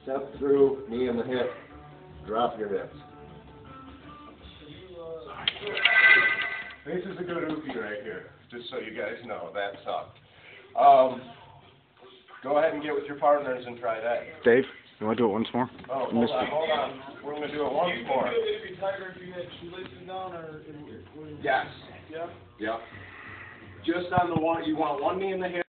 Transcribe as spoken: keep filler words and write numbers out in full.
Step through, knee in the hip, drop your hips. This is a good oopie right here, just so you guys know. That sucked. Um, go ahead and get with your partners and try that. Dave, you want to do it once more? Oh, hold on, hold on. We're going to do it once more. Do you feel it'd be tighter if you had shoelaces down, or? Yes. Yeah. Yep. Just on the one, you want one knee in the hip.